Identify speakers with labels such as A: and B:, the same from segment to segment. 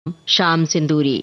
A: शाम सिंदूरी।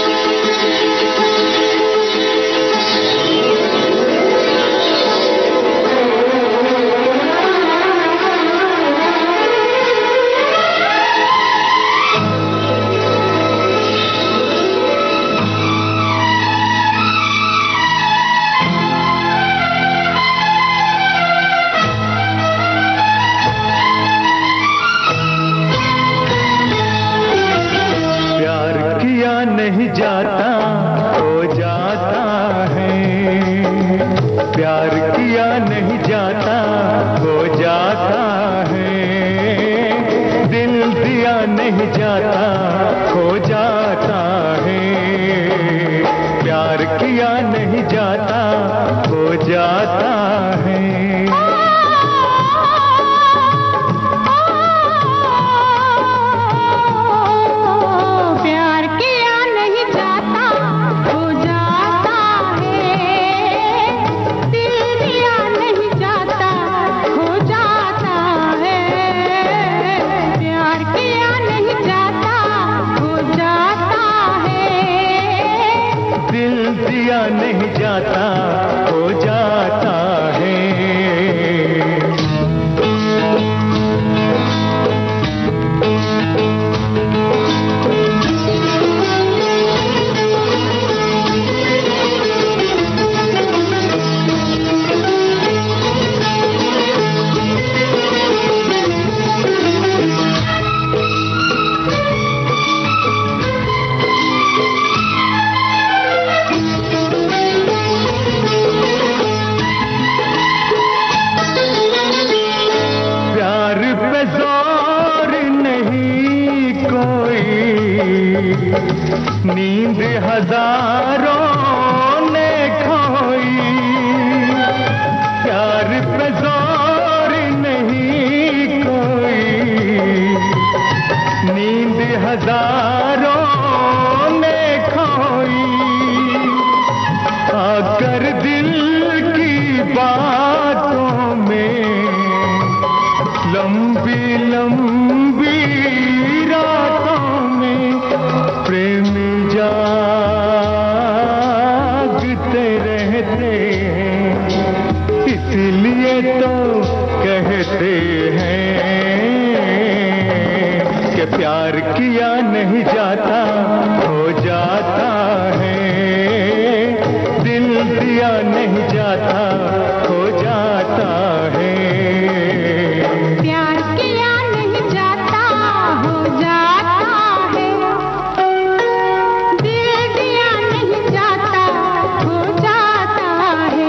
B: नहीं जाता हो जाता है, प्यार किया नहीं जाता हो जाता है, दिल दिया नहीं जाता हो जाता है, प्यार किया नहीं जाता हो जाता है। दिया नहीं जाता हो जाता है। नींद हजारों ने खोई, प्यार पे जोर नहीं कोई, नींद हजारों ने खोई, आकर दिल की बातों में लंबी लंबी रातों में प्रेम जागते रहते हैं, इसलिए तो कहते हैं कि प्यार किया नहीं जाता हो जाता है, दिल दिया नहीं जाता हो जाता है।
C: प्यार किया नहीं जाता हो जाता है, दिल दिया नहीं जाता हो जाता है।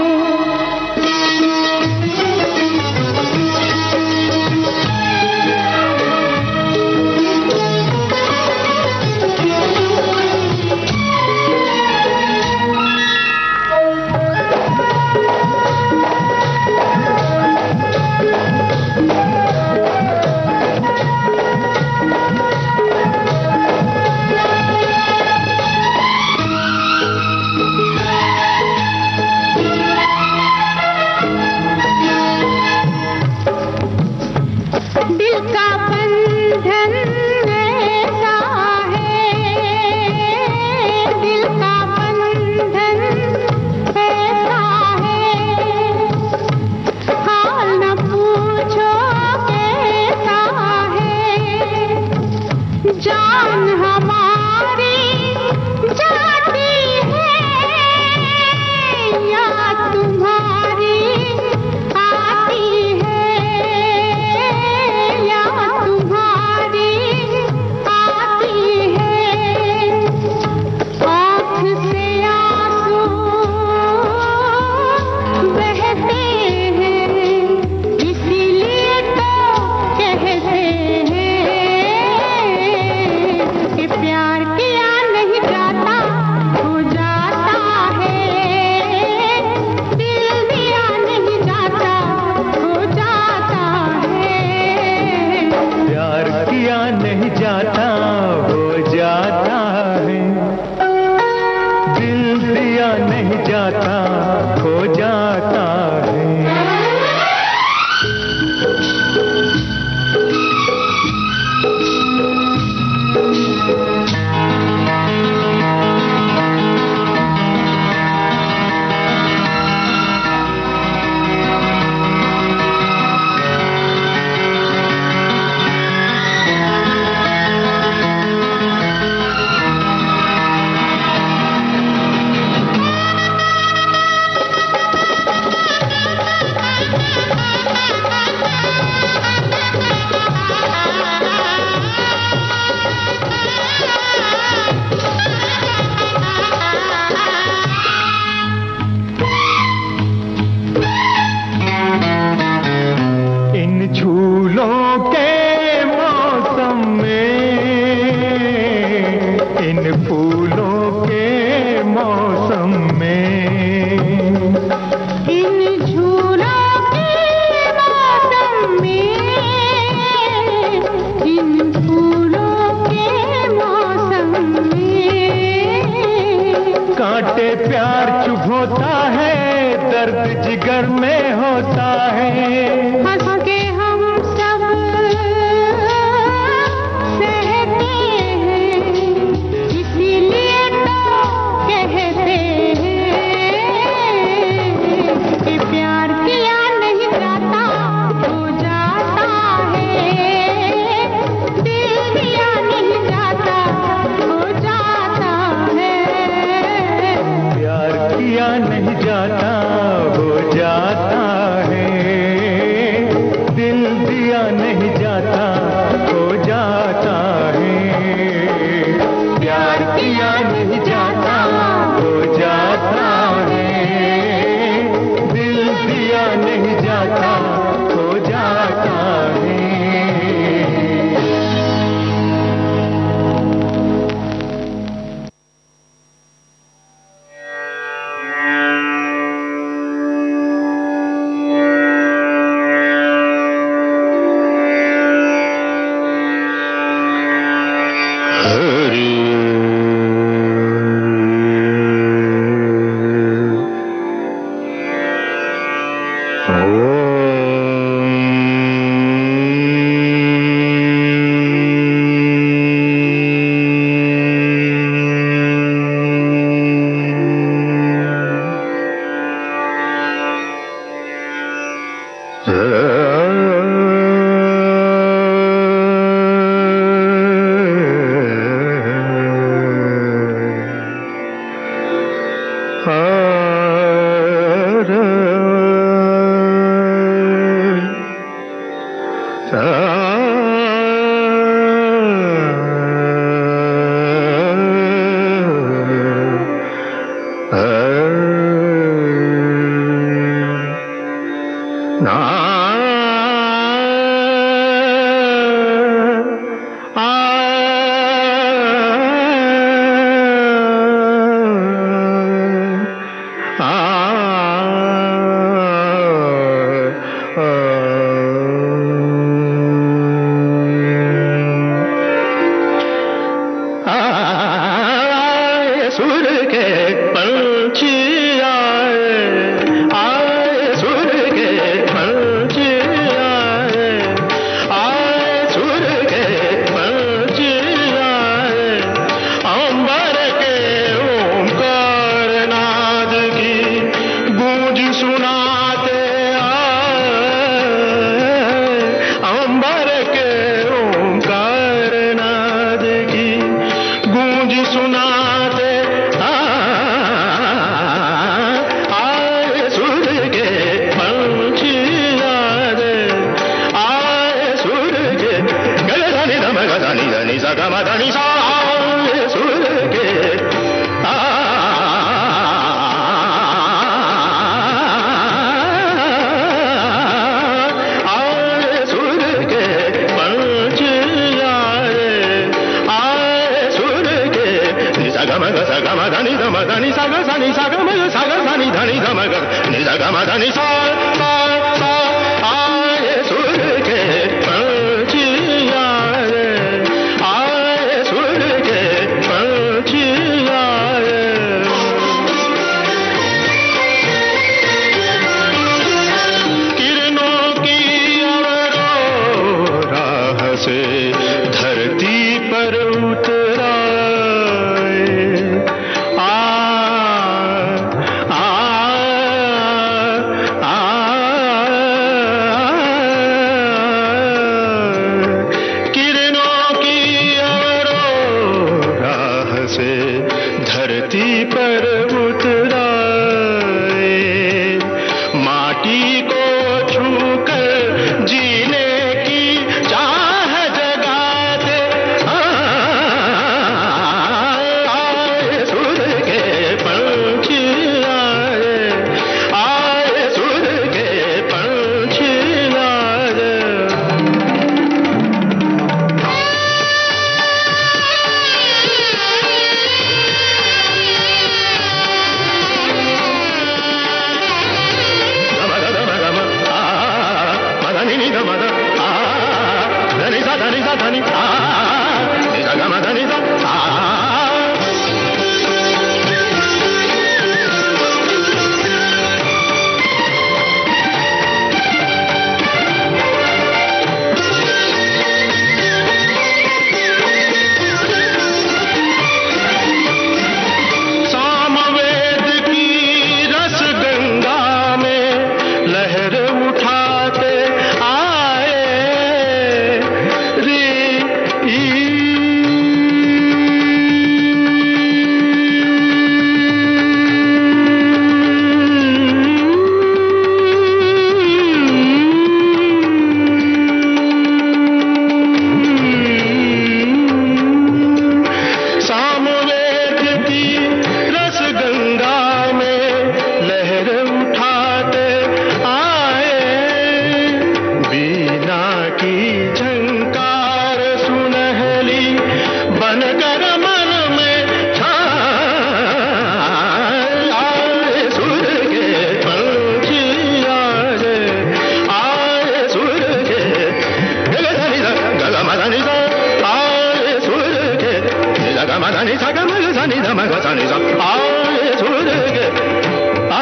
C: दिल का बंधन ऐसा है, दिल का बंधन ऐसा है, हाल न पूछो कैसा है, जान हमारी जाती है या तुम्हारी आती है, तुम्हारी आती है, आँख से आंसू बहते हैं, इसीलिए तो कहते हैं कि प्यार किया नहीं जाता हो जाता है, दिल दिया नहीं जाता हो जाता है।
B: प्यार किया नहीं जाता हो जाता है, दिल दिया नहीं जाता हो जाता है। इन फूलों के मौसम में,
C: इन झूलों के मौसम में, इन फूलों के मौसम में।
B: कांटे प्यार चुभोता है, दर्द जिगर में होता है।
C: हंस के हम सब सहते हैं, इसीलिए तो कहते हैं कि प्यार किया नहीं जाता हो जाता है, दिल दिया नहीं जाता हो जाता है।
B: प्यार किया नहीं जाता हो जाता है, दिल दिया नहीं जाता हो जाता है। प्यार किया नहीं जाता हो जाता है, दिल दिया नहीं जाता हो जाता है।
A: దని సగ మగ సని ద మగ సని స ఆ సురే గే ఆ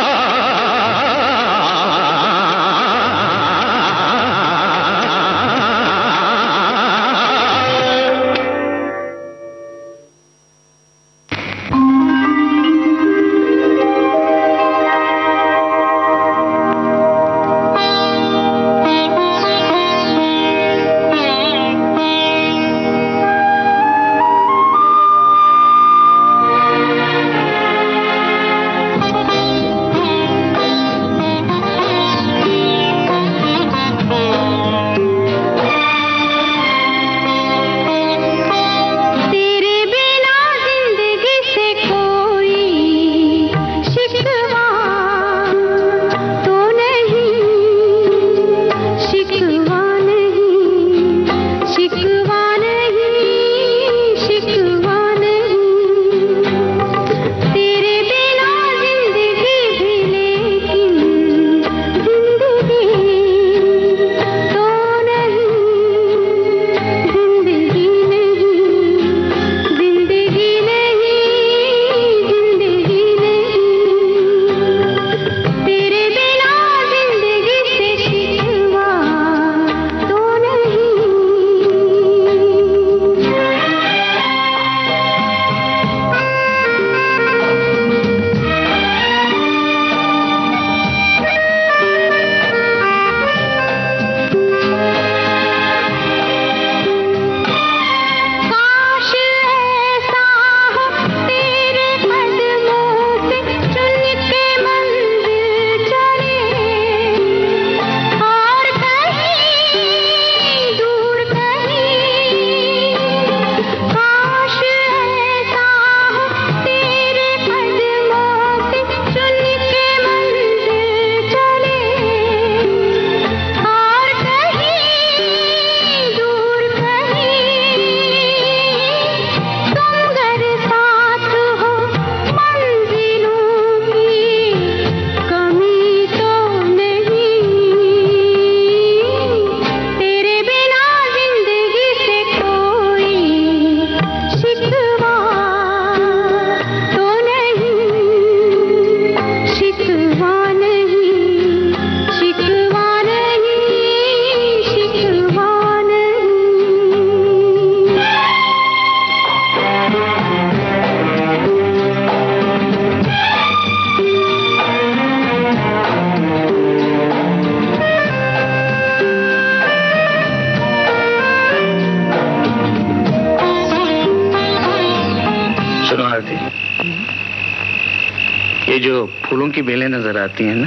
A: ये जो फूलों की बेलें नजर आती हैं ना,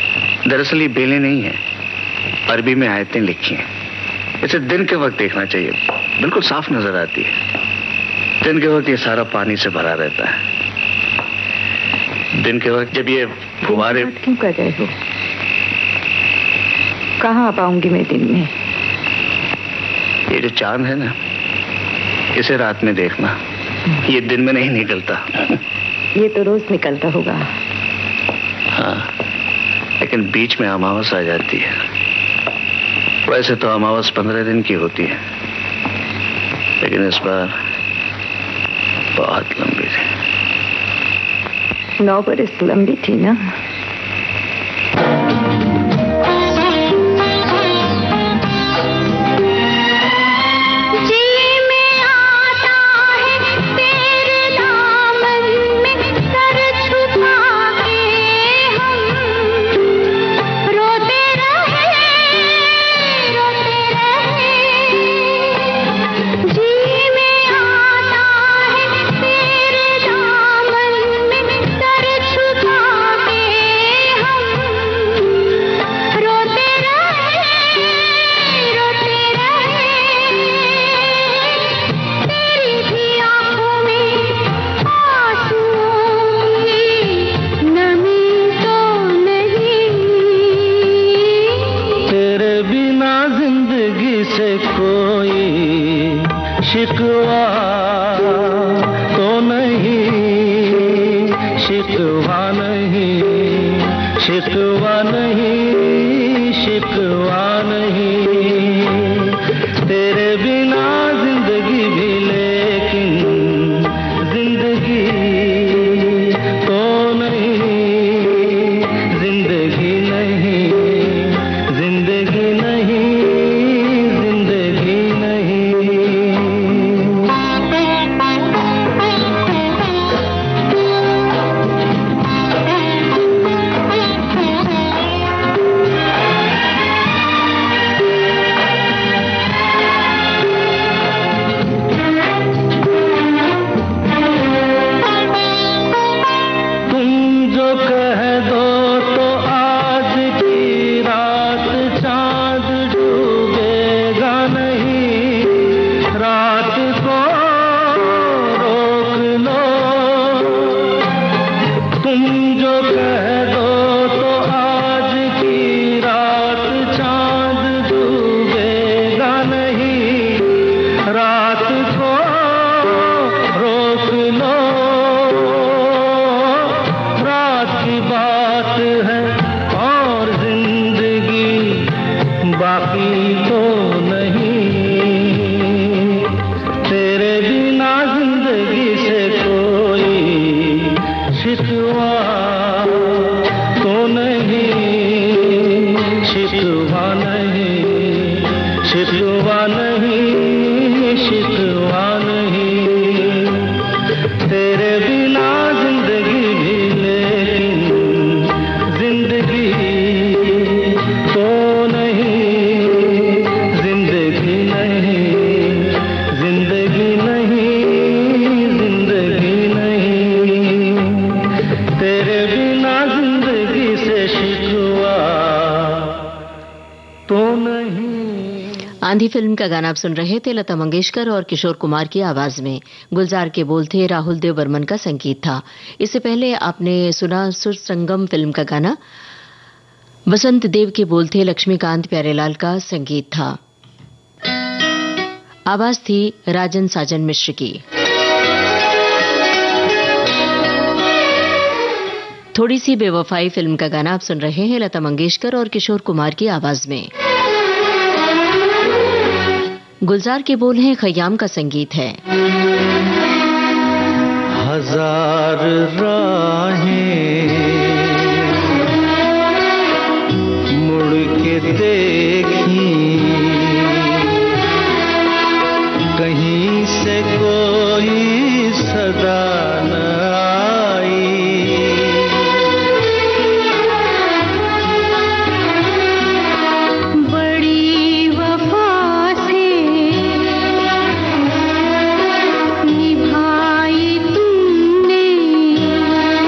A: दरअसल ये बेलें नहीं हैं, अरबी में आयतें लिखी हैं। इसे दिन के वक्त देखना चाहिए, बिल्कुल साफ नजर आती है। दिन के वक्त ये सारा पानी से भरा रहता है। दिन के वक्त जब ये फुहारे
D: क्यों कर रहे हो? कहाँ आ पाऊंगी मैं दिन में?
A: ये जो चांद है ना, इसे रात में देखना, ये दिन में नहीं निकलता।
D: ये तो रोज निकलता होगा।
A: हाँ, लेकिन बीच में अमावस आ जाती है। वैसे तो अमावस 15 दिन की होती है, लेकिन इस बार बहुत लंबी थी।
D: 9 बरस लंबी थी ना।
B: शिकवा तो नहीं, शिकवा नहीं, शिकवा नहीं, शिकवा नहीं। तेरे बिना जिंदगी भी लेकिन
E: आंधी फिल्म का गाना आप सुन रहे थे। लता मंगेशकर और किशोर कुमार की आवाज में। गुलजार के बोल थे, राहुल देव बर्मन का संगीत था। इससे पहले आपने सुना सुर संगम फिल्म का गाना। वसंत देव के बोल थे, लक्ष्मीकांत प्यारेलाल का संगीत था। आवाज थी राजन साजन मिश्र की। थोड़ी सी बेवफाई फिल्म का गाना आप सुन रहे हैं, लता मंगेशकर और किशोर कुमार की आवाज में। गुलजार के बोल हैं, खयाम का संगीत है।
B: हजार राहें मुड़ के देखी, कहीं से कोई सदा न आई।
C: बड़ी वफा से निभाई तुमने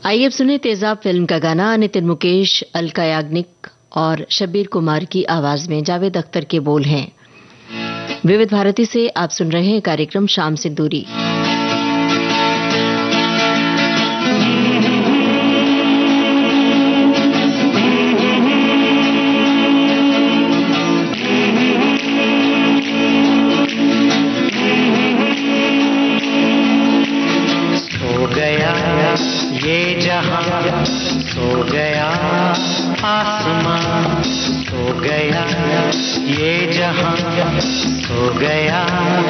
E: आइए अब सुने तेजाब फिल्म का गाना। नितिन मुकेश, अलका याग्निक और शब्बीर कुमार की आवाज में जावेद अख्तर के बोल हैं। विविध भारती से आप सुन रहे हैं कार्यक्रम शाम सिंदूरी।
B: ये जहां सो गया, आसमां सो गया, ये जहां सो गया,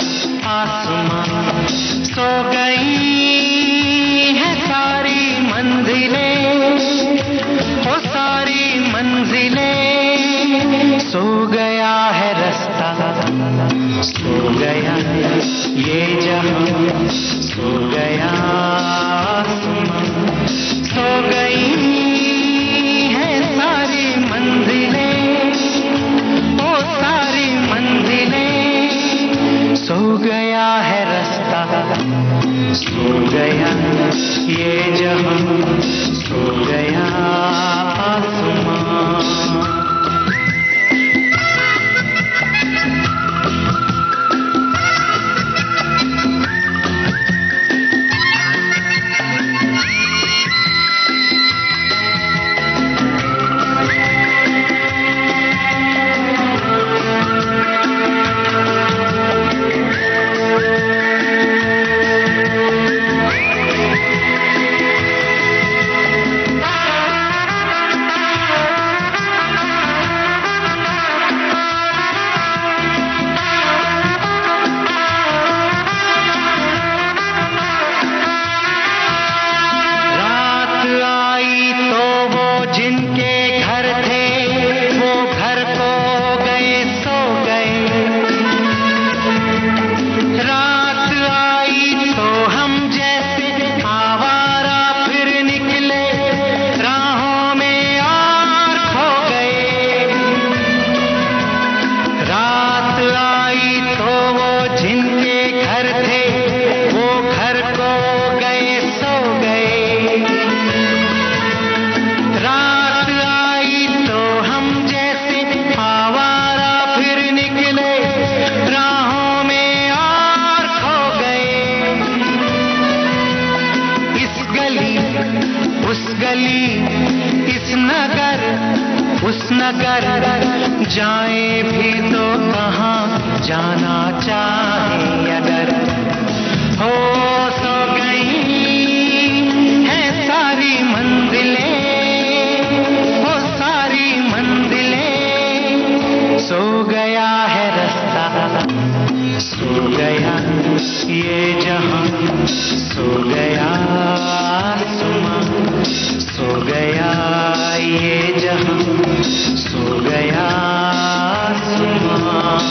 B: आसमां सो गई है सारी मंजिलें, वो सारी मंजिलें, सो गया है रास्ता, सो गया ये जहां, सो गया सो गई है सारी मंजिलें, ओ सारी मंजिलें, सो गया है रास्ता, सो गया ये जहां, सो गया आसमां। जाए भी तो कहाँ जाना चाहे अगर, हो सो गई है सारी मंजिलें, हो सारी मंजिलें, सो गया है रास्ता, सो गया ये जहां, सो गया आसमां, सो गया ये जहां, सो गया आसमां।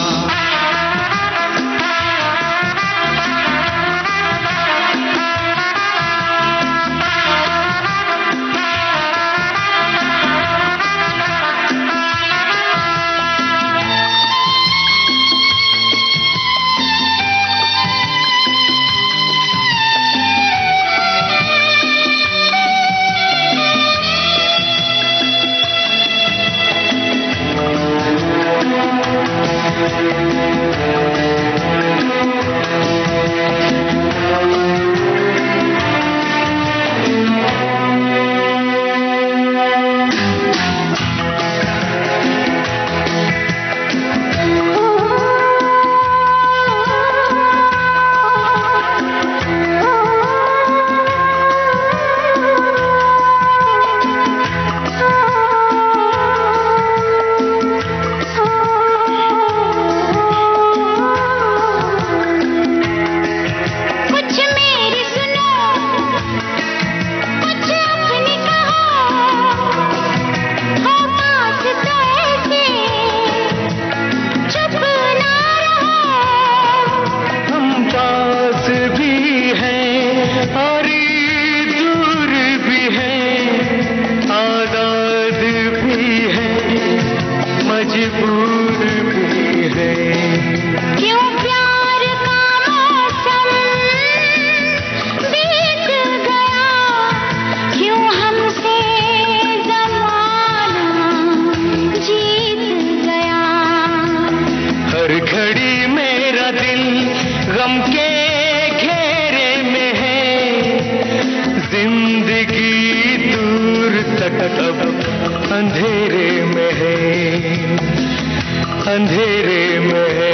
B: गम के घेरे में है जिंदगी, दूर तक अब अंधेरे में है, अंधेरे में है,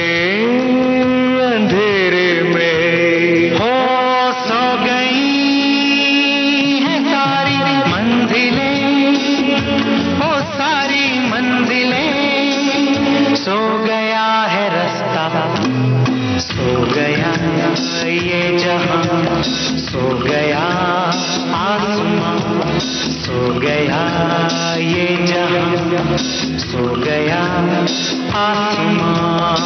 B: अंधेरे में हो। सो गई है सारी मंजिलें, हो सारी मंजिलें, सो गया है रास्ता, सो गया ये जहां, सो गया आसमां, सो गया ये जहां, सो गया आसमां।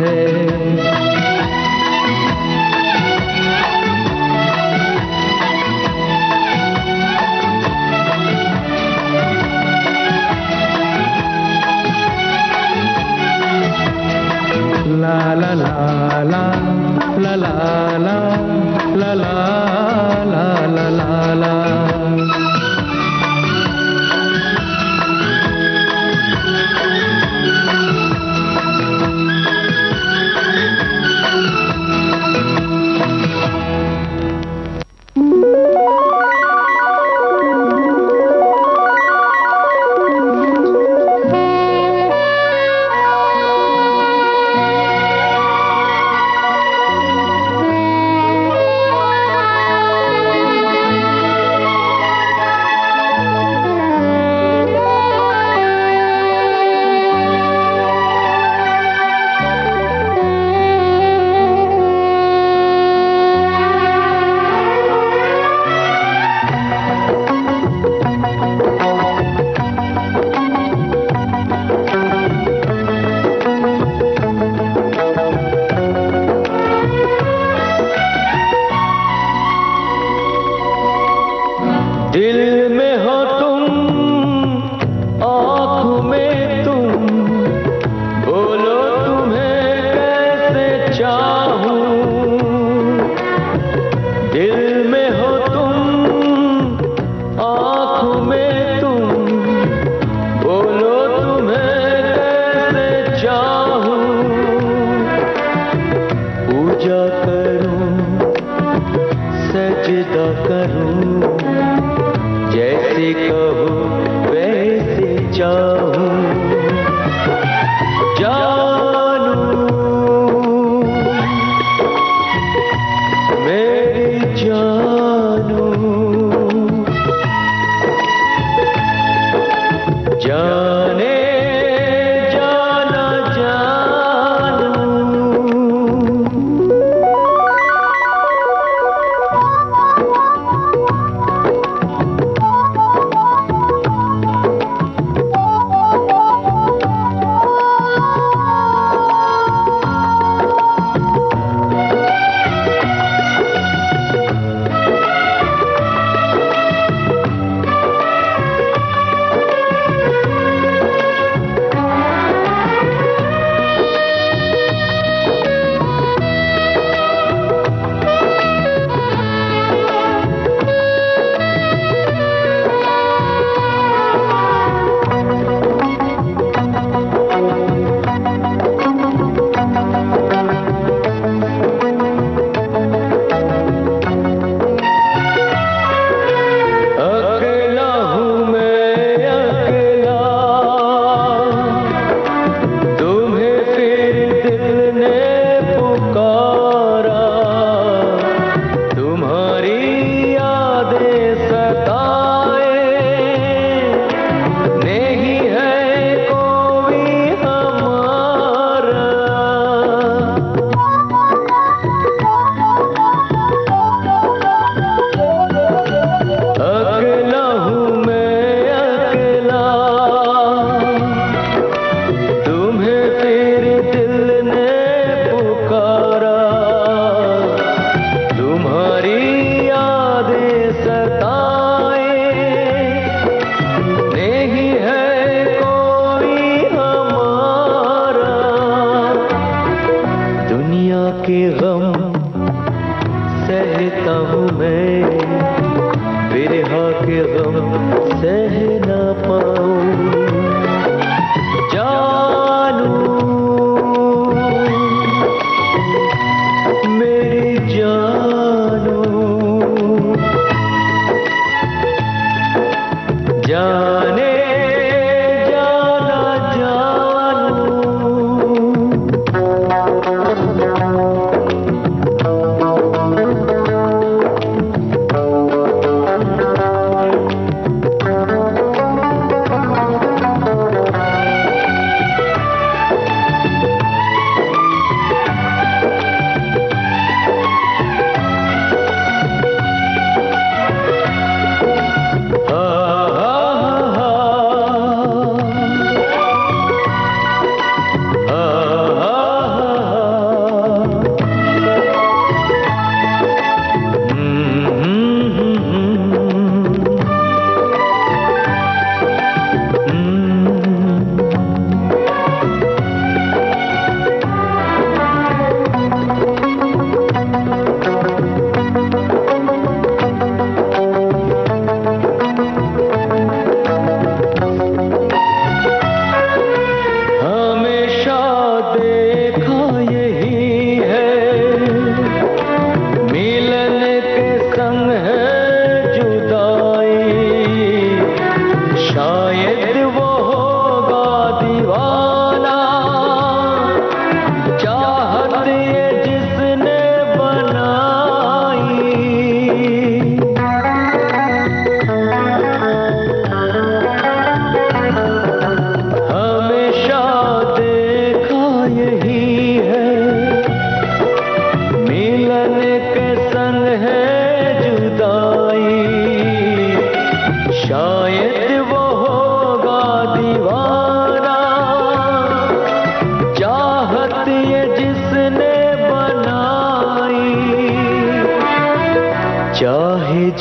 B: है। ला ला ला ला ला ला ला ला ला ला ला ला।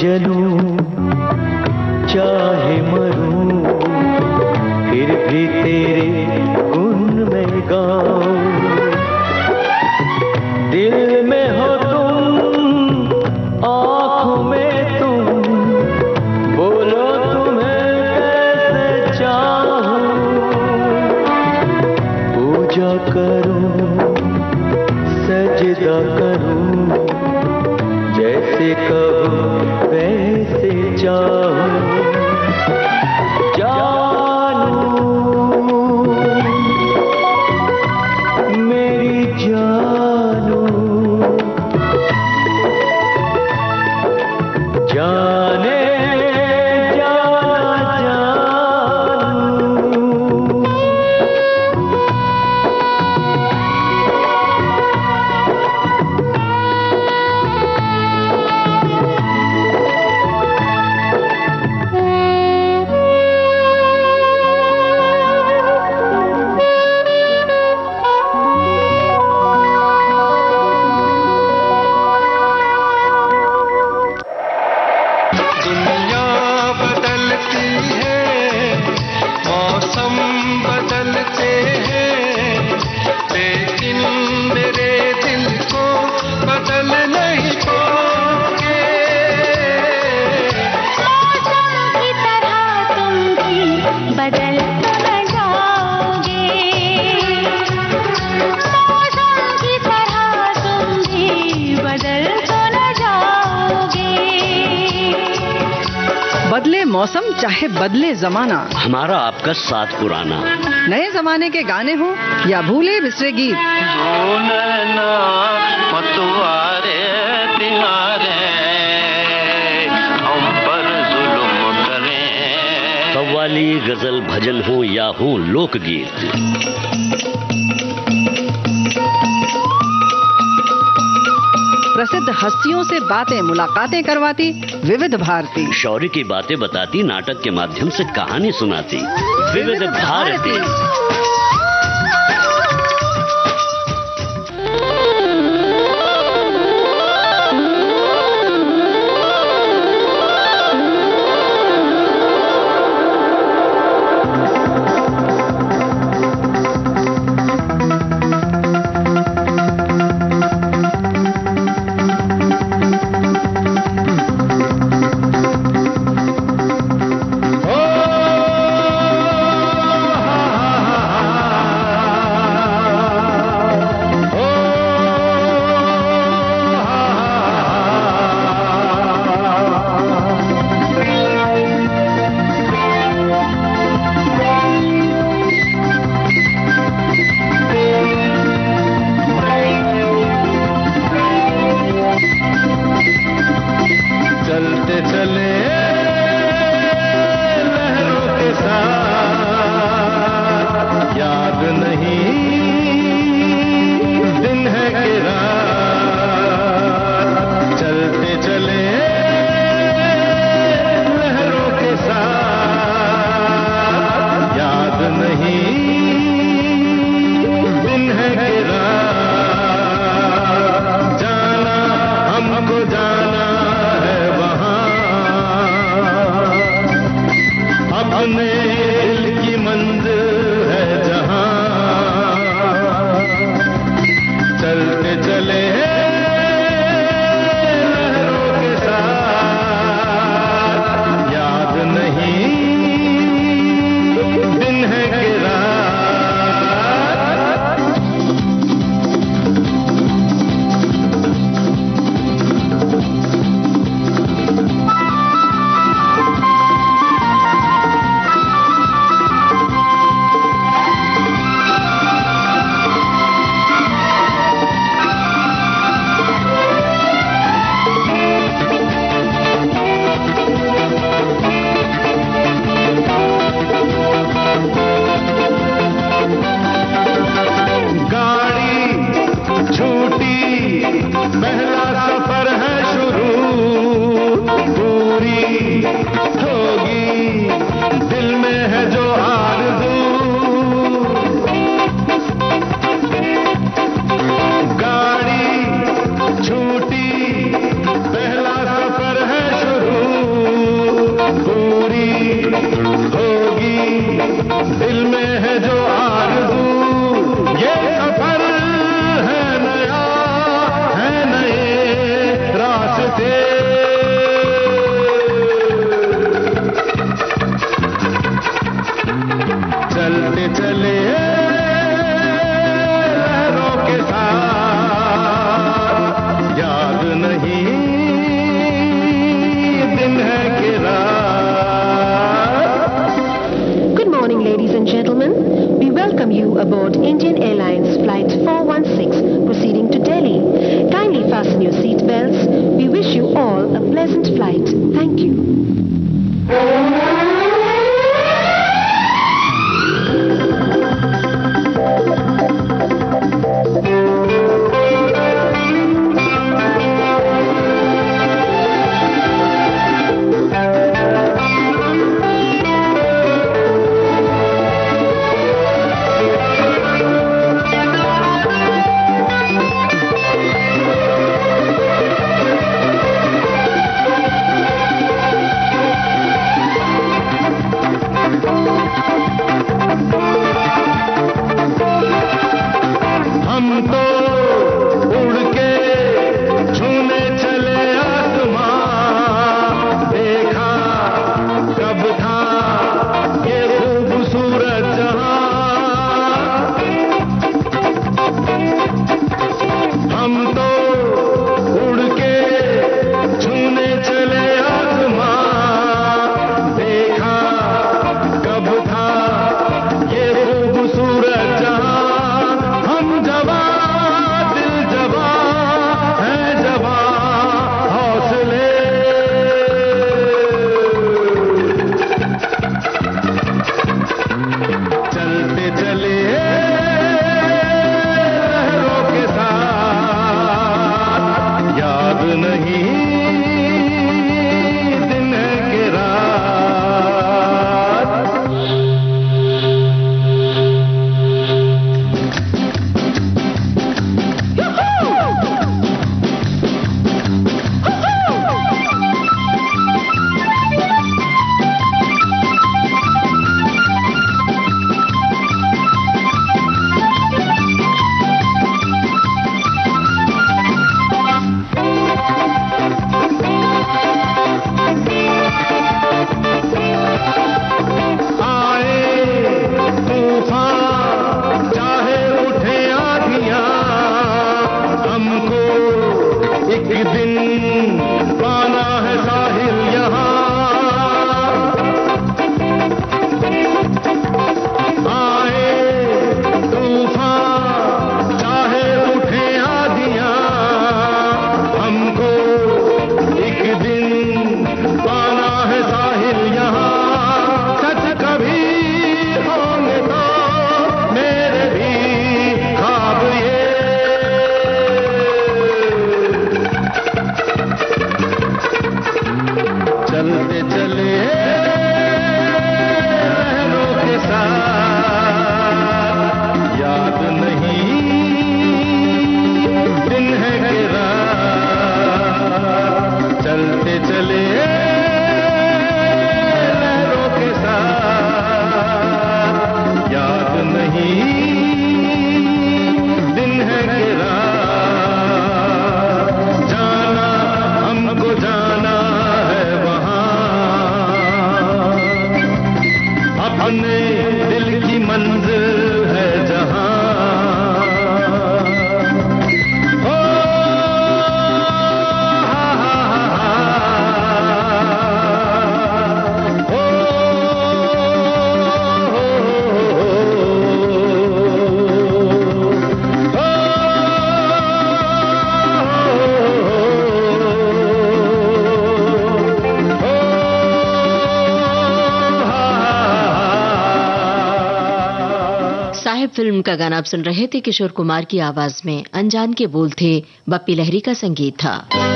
B: जलूं चाहे मरूं, फिर भी तेरे गुण में गाऊं। दिल में हो तुम, आँखों में तुम, बोलो तुम्हें कैसे चाहूं। पूजा करूं, सजदा करूं, जैसे कहो वैसे चाहूं। जानू मेरी जानू, जाने जाना जानू।
F: बदले मौसम चाहे बदले जमाना,
G: हमारा आपका साथ पुराना।
F: नए जमाने के गाने हो या भूले बिसरे गीत,
B: मतवारे तिहारे हम पर जुल्म करें।
G: कव्वाली, गजल, भजन हो या हो लोकगीत,
F: प्रसिद्ध हस्तियों से बातें मुलाकातें करवाती विविध भारती।
G: शौर्य की बातें बताती, नाटक के माध्यम से कहानी सुनाती विविध भारती।
B: गाड़ी छूटी, पहला सफर है शुरू।
E: फिल्म का गाना आप सुन रहे थे, किशोर कुमार की आवाज में। अनजान के बोल थे, बप्पी लहरी का संगीत था।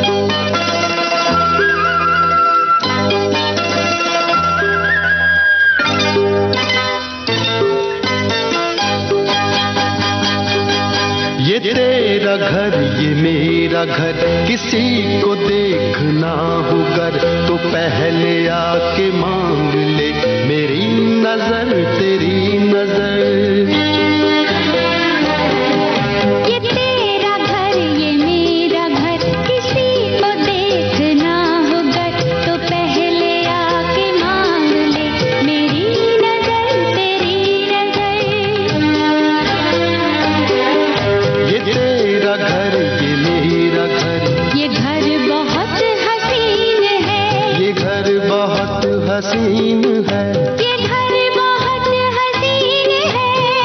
B: ये तेरा घर ये मेरा घर, किसी को देखना हो गर तो पहले आके मांग ले मेरी नजर तेरी नजर।
C: ये तेरा घर ये मेरा घर, किसी को देखना हो गर तो पहले आके मांग ले मेरी नजर तेरी नजर।
B: ये तेरा घर ये मेरा घर,
C: ये घर बहुत हसीन है,
B: ये घर बहुत हसीन है,
C: ये घर बहुत हसीन है।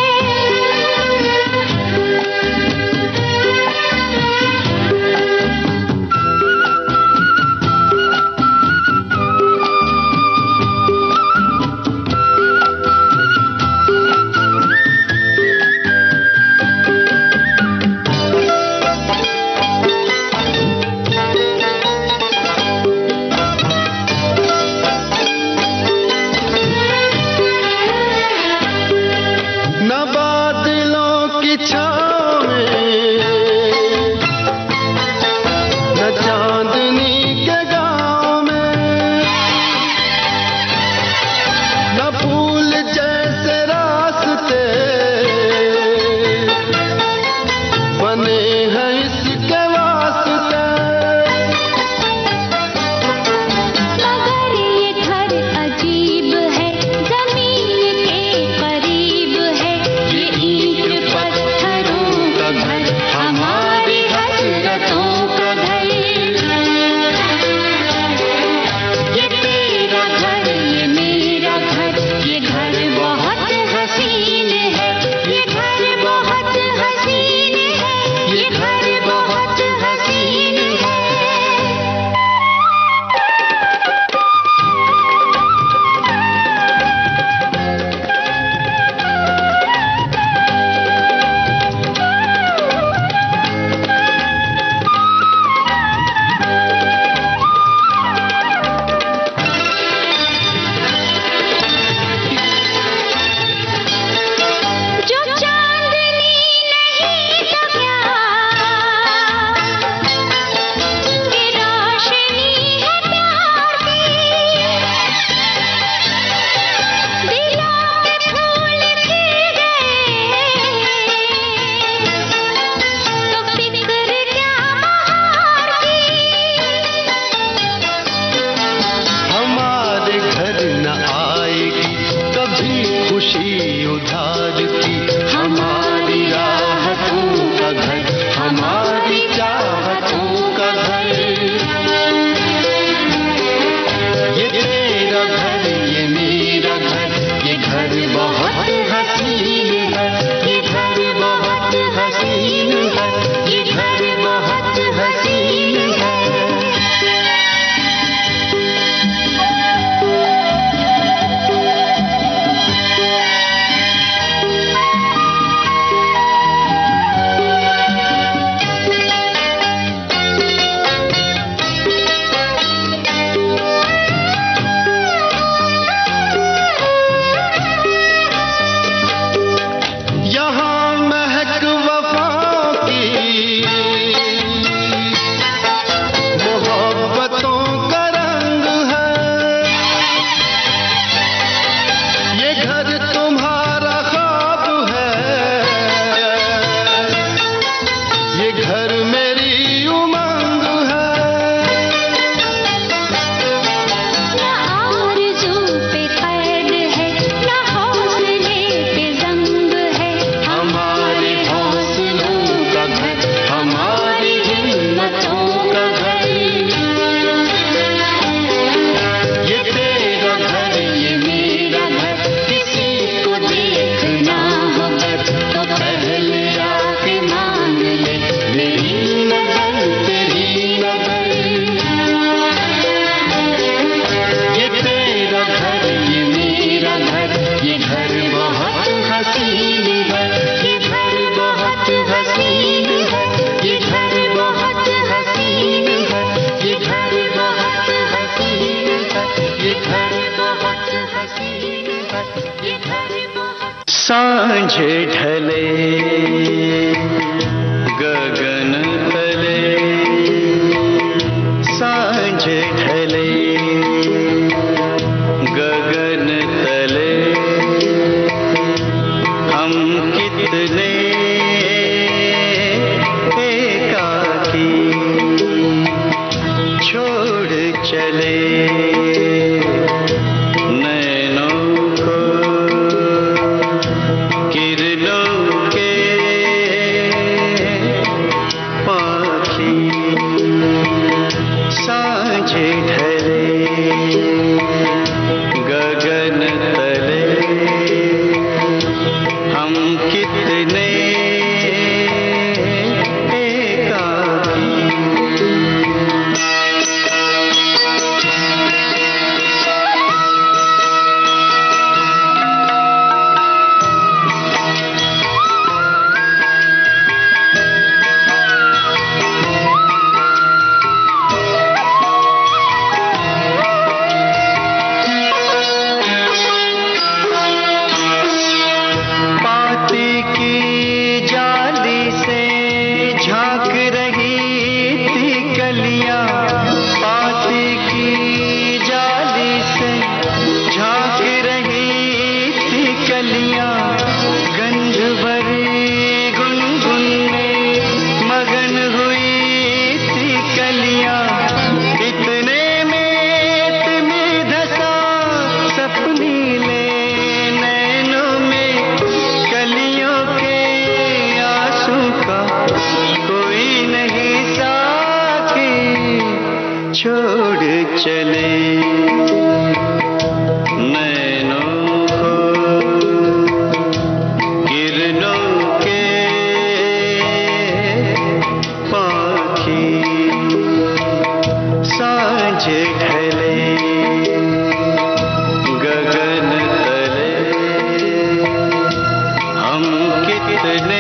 B: न बादलों की छाँव में, न चांदनी के गाँव में, न फूल जैसे रास्ते बने हैं इसके वास्ते।
C: मगर ये घर अजीब है, जमीन के करीब है, ये ईंट पत्थरों का घर, हमारी हसरतों का घर। ये तेरा घर ये मेरा घर, ये घर बहुत हसीन है, ये घर बहुत हसीन है, ये घर बहुत हसीन है। जो चांदनी नहीं तो क्या, ये रोशनी है प्यार की। दिलों के फूल खिल गए तो फिक्र क्या बहार की।
B: हमारे घर न आएगी कभी खुशी उधार की, हमारी राहतों का घर, हमारी चाहतों का घर। ये तेरा घर ये मेरा घर, ये घर बहुत हसीन है, ये घर बहुत हसीन है, ये घर बहुत हसीन है। यहाँ महक वफा की, मोहब्बतों का रंग है। ये घर तुम्हारा ख्वाब है, ये घर मेरी उमंग है।
C: न आरज़ू पे कैद है, न हौसले पे ज़ंग है,
B: हमारे हौसलों का घर, हमारी हिम्मतों का घर। ये तेरा घर ये मेरा घर, किसी को देखना हो गर तो पहले आके मांग ले मेरी सांझ ढले गगन तले, सांझ ढले गगन तले, हम कितने एकाकी छोड़ चले नैनों को किरणों के पाखी, सांझ ढले गगन तले, हम कितने छोड़ चले नैनों को किरणों के पाखी, सांझ ढले गगन तले, हम कितने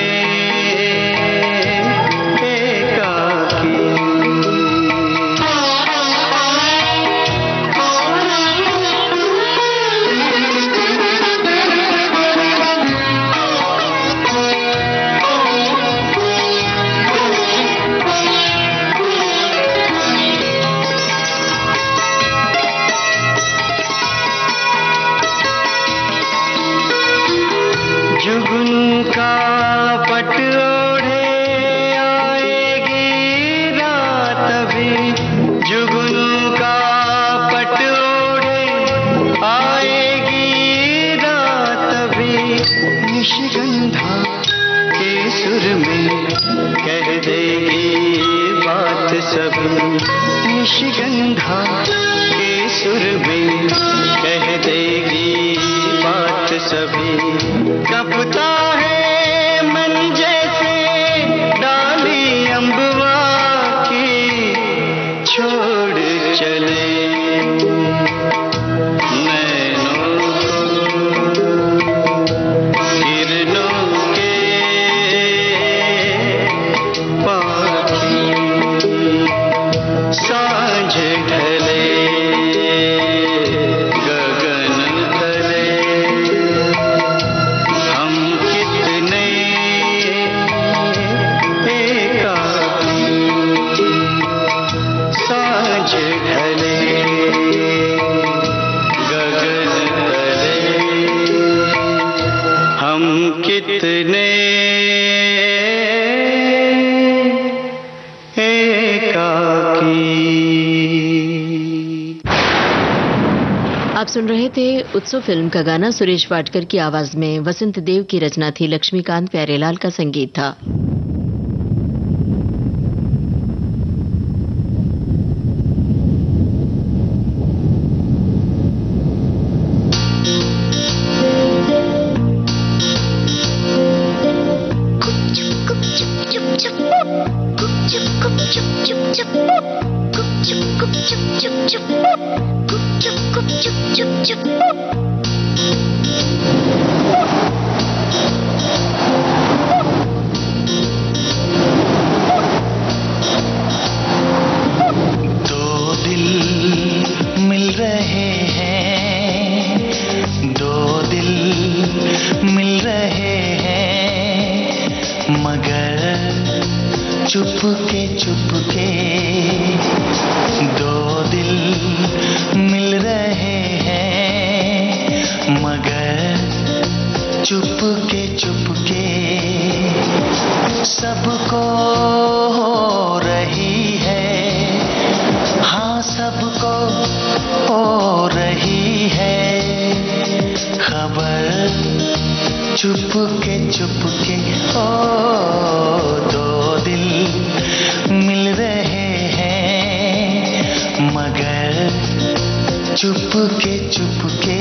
B: जुगनू का पट ओढ़े आएगी रात अभी, जुगनू का पट ओढ़े आएगी रात अभी, निशिगंधा के सुर में कह देगी बात सभी, निशिगंधा के सुर में कह देगी बात सभी, कपता है मन जैसे डाली अम्बवा की, छोड़ चले नैनों किरणों के पाखी, सांझ ढले गगन तले, हम कितने एकाकी, सांझ ढले गगन तले, हम कितने एकाकी।
E: आप सुन रहे थे उत्सव फिल्म का गाना। सुरेश वाडकर की आवाज में वसंत देव की रचना थी, लक्ष्मीकांत प्यारेलाल का संगीत था।
B: मिल रहे चुपके दो दिल मिल रहे हैं मगर चुपके चुपके सबको हो रही है, हाँ सबको हो रही है खबर चुपके चुपके हो दो दिल मिल रहे हैं मगर चुपके चुपके।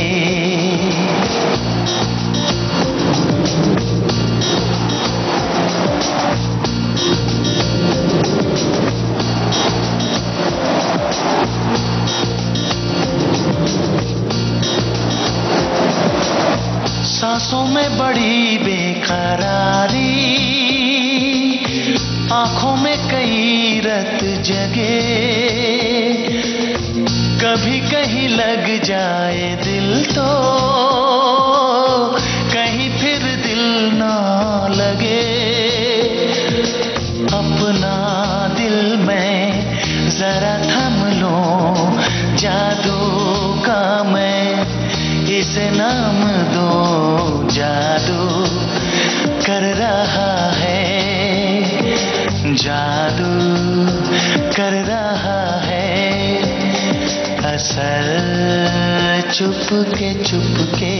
B: सांसों में बड़ी बेकरारी, आंखों में कई रत जगे, कभी कहीं लग जाए दिल तो कहीं फिर दिल ना लगे। अपना दिल में जरा थम लो जादू का मैं इसे नाम दो, जादू कर रहा है, जादू कर रहा है असर चुपके चुपके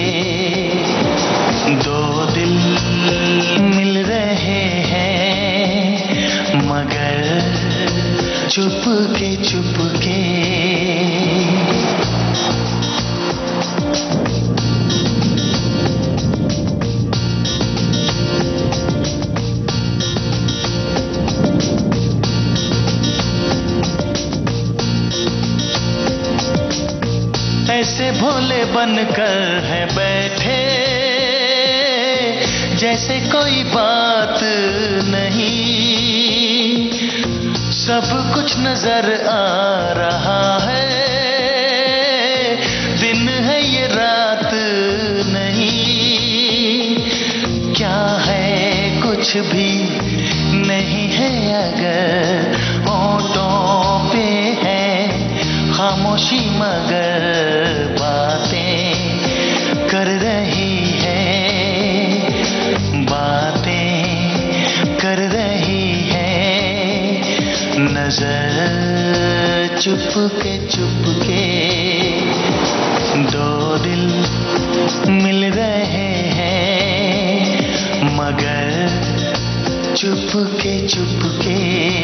B: दो दिल मिल रहे हैं मगर चुपके चुपके। ऐसे भोले बनकर है बैठे जैसे कोई बात नहीं, सब कुछ नजर आ रहा है, दिन है ये रात नहीं। क्या है कुछ भी नहीं है अगर होठों पे है खामोशी मगर बातें कर रही है, बातें कर रही है नजर चुपके चुपके दो दिल मिल रहे हैं मगर चुपके चुपके।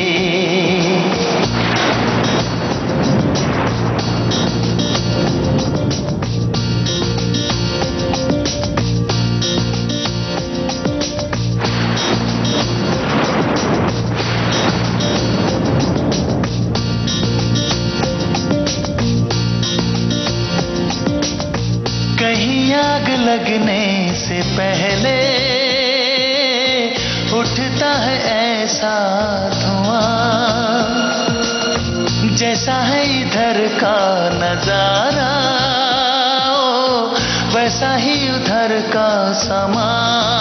B: कहीं आग लगने से पहले उठता है ऐसा धुआं, जैसा है इधर का नजारा वैसा ही उधर का समा।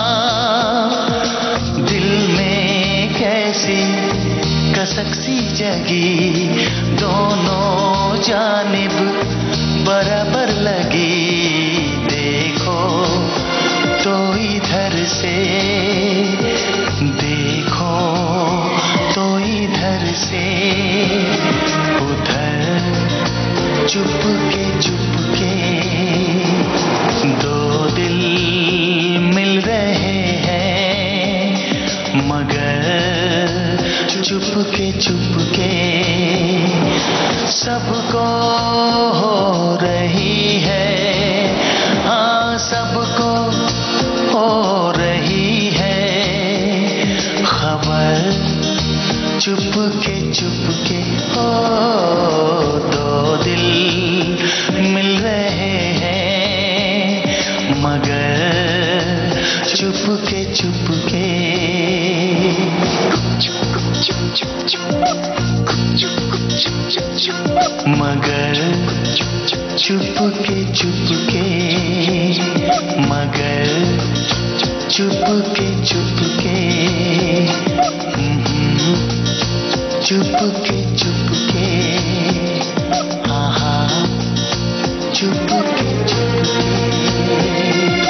B: दिल में कैसी कसक सी जगी दोनों जानिब बराबर लगी, देखो तो इधर से देखो तो इधर से उधर चुपके चुपके दो दिल मिल रहे हैं मगर चुपके चुपके सबको हो रही है, हाँ सबको हो रही है खबर चुपके चुपके हो दो दिल मिल रहे हैं मगर चुपके चुपके। मगर चुपके चुपके मगर चुपके चुपके चुपके चुपके आहा चुपके चुपके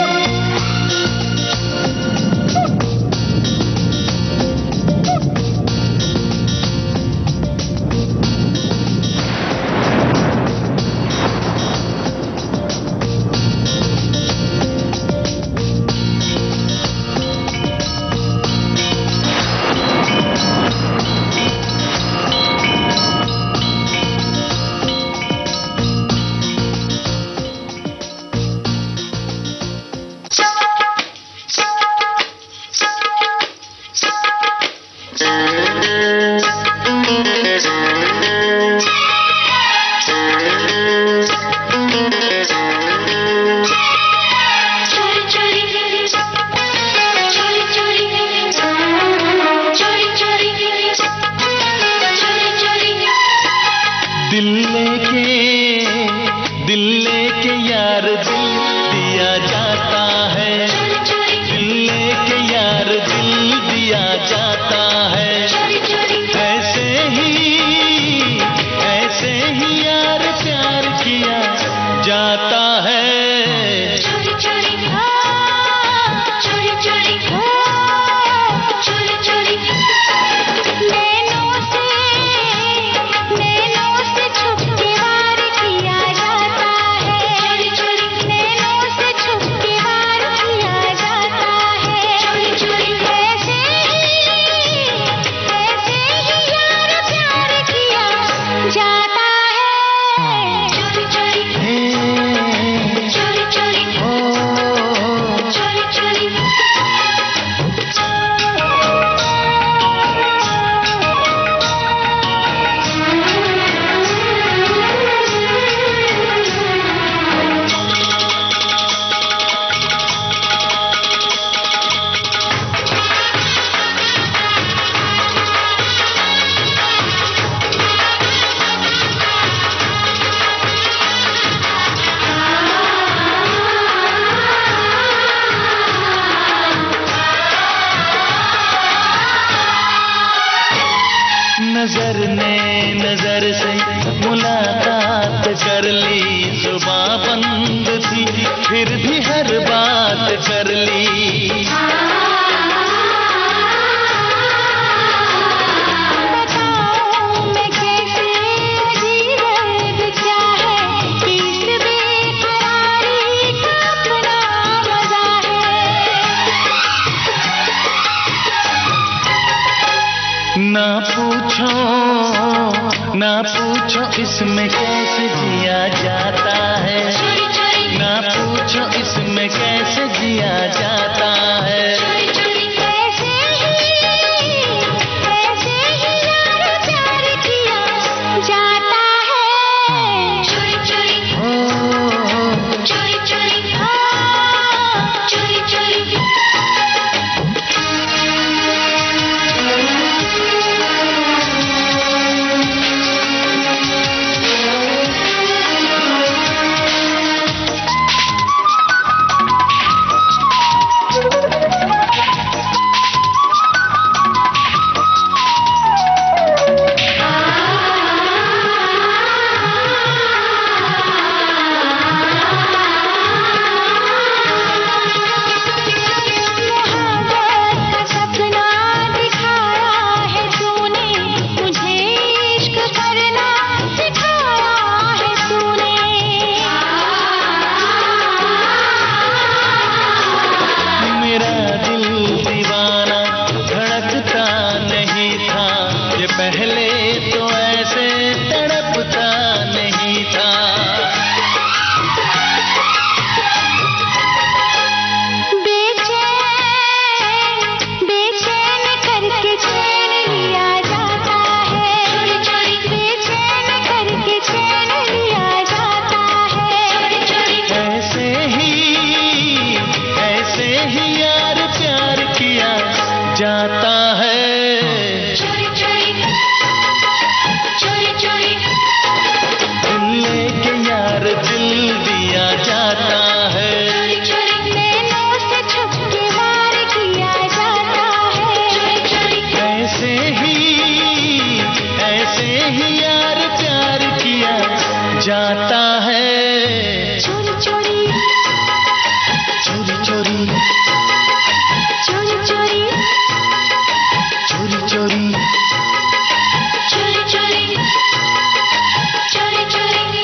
B: दिल लेके यार दिल दिया जाता है, दिल लेके यार दिल दिया जाता है। ऐसे ही यार प्यार किया जाता है। नजर ने नजर से मुलाकात कर ली, जुबां बंद थी फिर भी हर बात कर ली। ना पूछो इसमें कैसे जिया जाता है, ना पूछो इसमें कैसे जिया जाता है। ऐसे ही यार प्यार किया जाता है। चोरी चोरी चोरी चोरी चोरी चोरी। पहले तो ऐसे तड़पता नहीं था। बेचैन करके चैन लिया जाता है। बेचैन करके चैन लिया जाता है। ऐसे ही यार प्यार किया जाता है। चोरी चोरी चोरी चोरी। जाता है
C: चोरी चोरी
B: चोरी चोरी
C: चोरी चोरी
B: चोरी चोरी
C: चोरी चोरी चोरी चोरी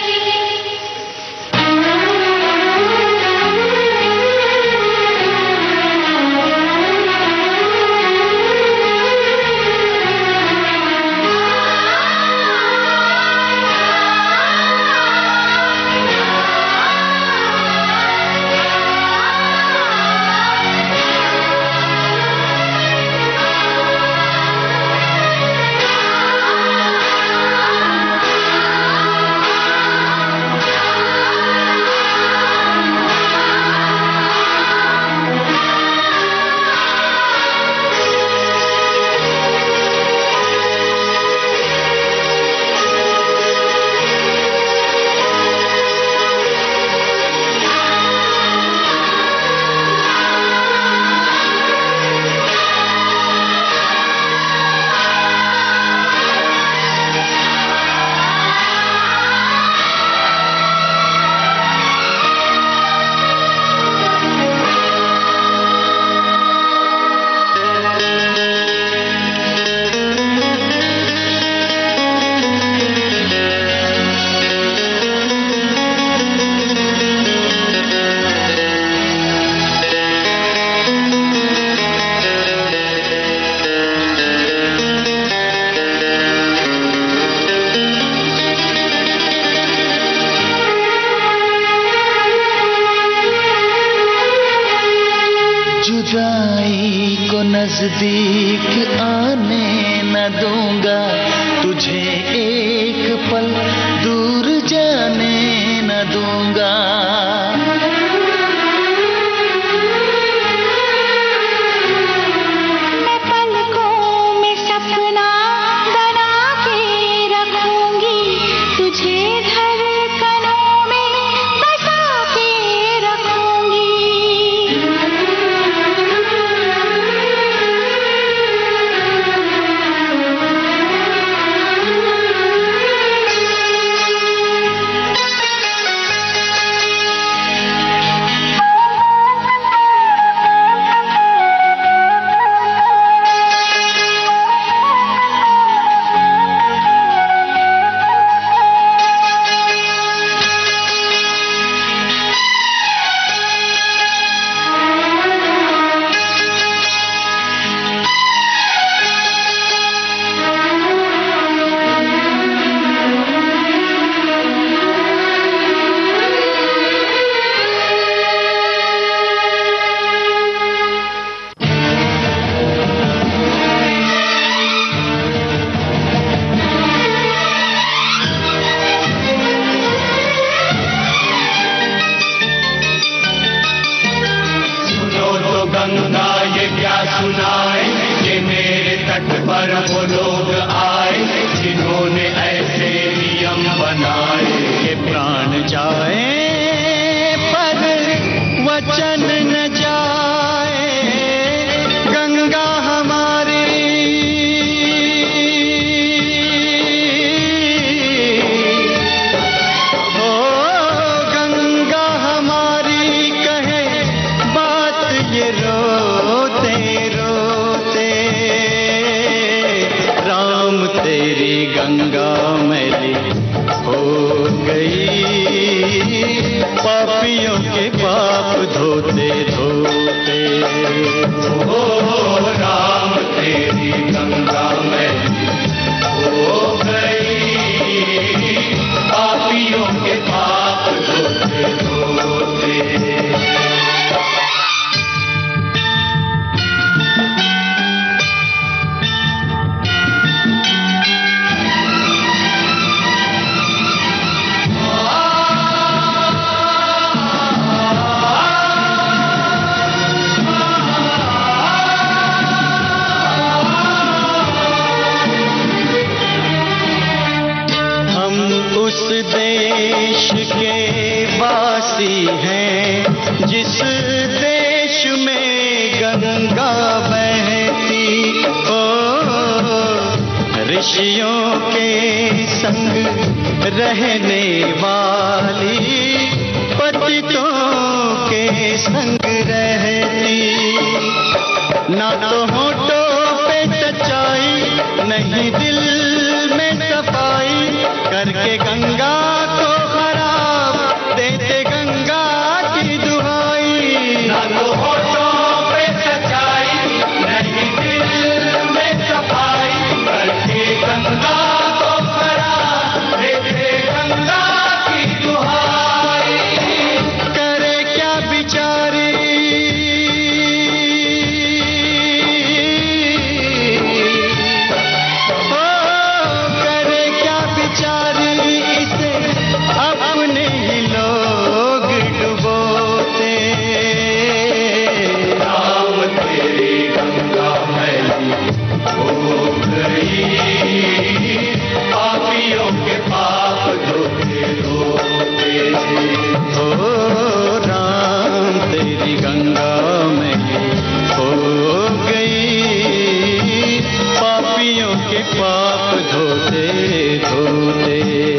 B: जुदाई को नजदीक आने न दूंगा, तुझे एक पल दूर जाने न दूंगा।
C: मैं पलकों में सपना बना के रखूंगी, तुझे धड़कनों में बसा के रखूंगी।
B: गंगा ये क्या सुनाए, ये मेरे तट पर वो लोग आए जिन्होंने ऐसे नियम बनाए कि प्राण जाए पर वचन न जाए। गंगा हमारी ओ गंगा हमारी कहे बात ये रोते रोते। राम तेरी गंगा मैली हो गई, पापियों के पाप धोते धोते। ओ राम तेरी गंगा मैली हो गई, पापियों के पाप धोते धोते। उस देश के वासी हैं जिस देश में गंगा बहती। ओ खुशियों के संग रहने वाली पतितों के संग रहती, ना तो होठों पे सच्चाई नहीं दिल में सफाई, करके गंगा को खराब देते गंगा की दुहाई। ना तो होठों पे सच्चाई नहीं दिल में सफाई, करके गंगा को खराब देते गंगा की दुहाई। करे क्या बिचारी पाप धोते धोते।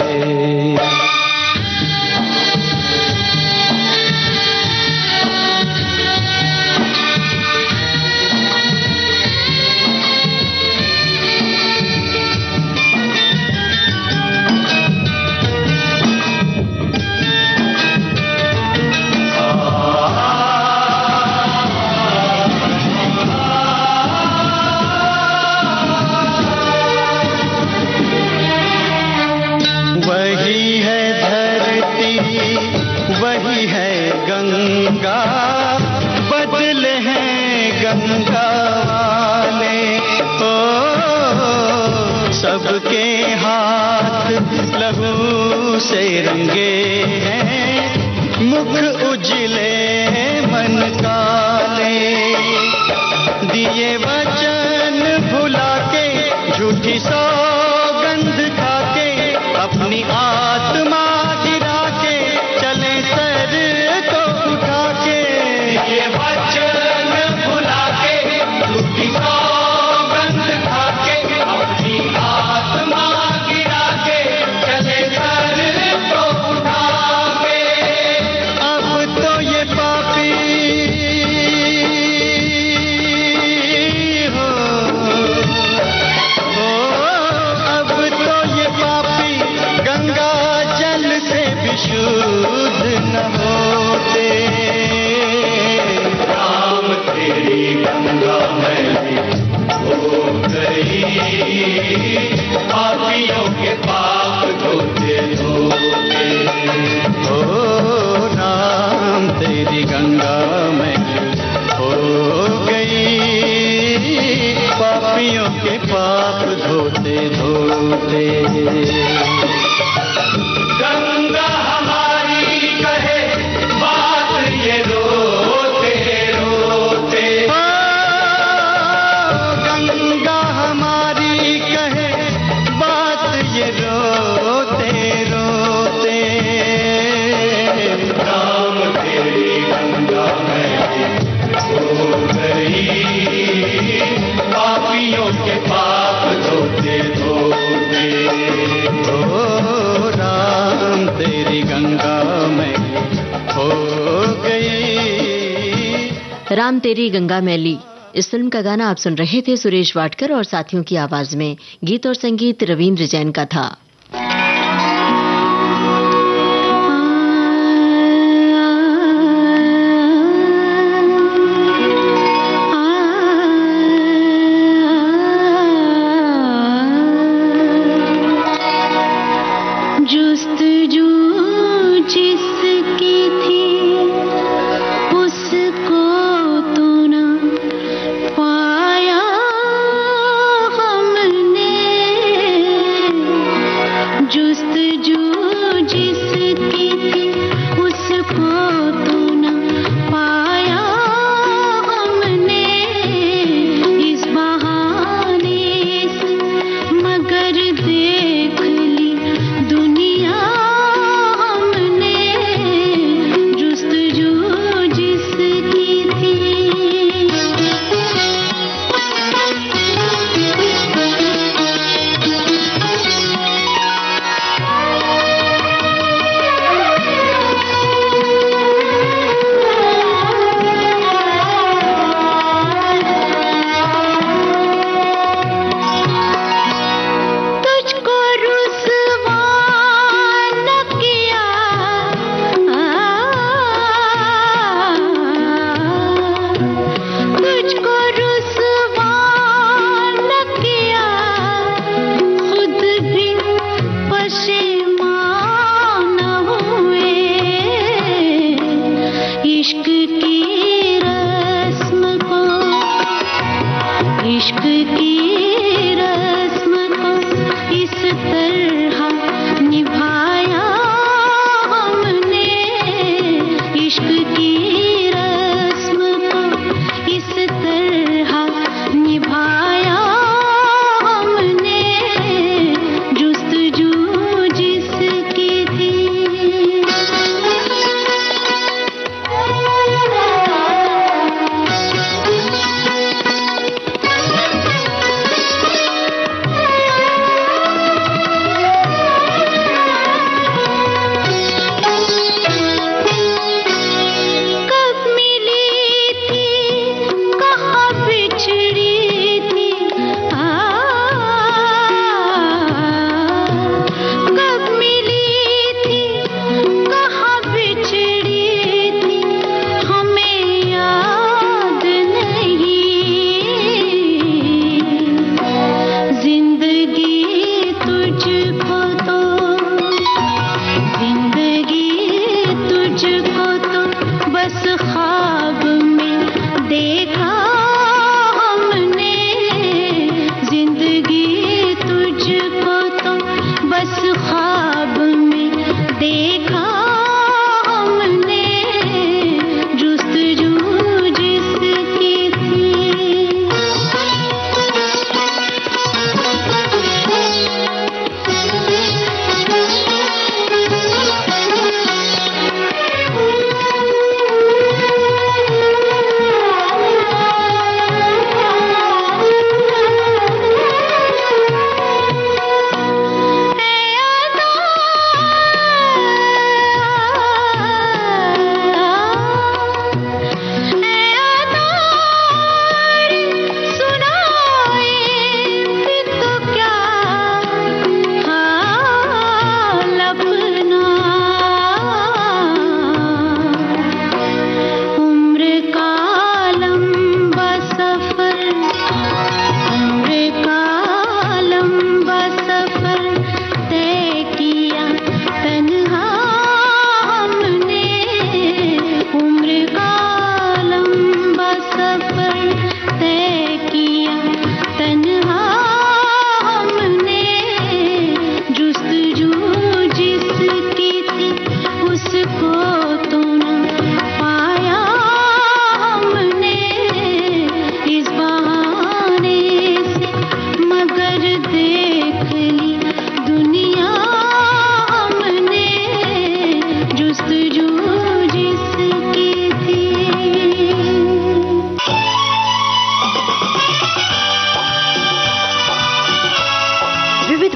B: वही है धरती वही है गंगा, बदले हैं गंगा वाले। ओ सबके हाथ लहू से रंगे हैं, मुख उजले मन काले। दिए वचन भुला के झूठी सौगंध खा के, अपनी आत्मा गिरा के चले सर को उठा के। ये वचन भुला के झूठी सौगंध खा के, अपनी आत्मा गिरा के चले सर को उठा के। अब तो ये पापी शुद्ध न होते। राम तेरी गंगा मैली हो गई, पापियों के पाप धोते धोते। ओ राम तेरी गंगा मैली हो गई, पापियों के पाप धोते धोते। गंगा हमारी कहे बात ये रोते रोते। गंगा हमारी कहे बात ये रोते रोते। राम तेरी गंगा मैली हो गई, पापियों के पाप धोते धोते। तेरी गंगा मैली हो गई।
E: राम तेरी गंगा मैली, इस फिल्म का गाना आप सुन रहे थे सुरेश वाडकर और साथियों की आवाज में। गीत और संगीत रविंद्र जैन का था।